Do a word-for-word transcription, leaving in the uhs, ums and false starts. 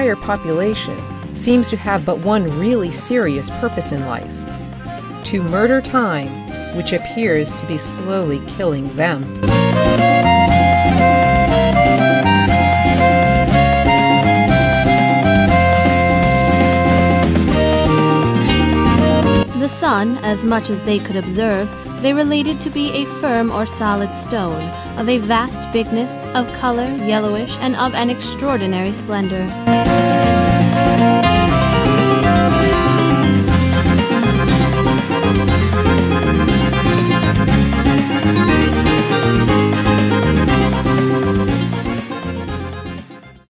entire population seems to have but one really serious purpose in life: to murder time, which appears to be slowly killing them. The sun, as much as they could observe, they related to be a firm or solid stone, of a vast bigness, of color yellowish, and of an extraordinary splendor.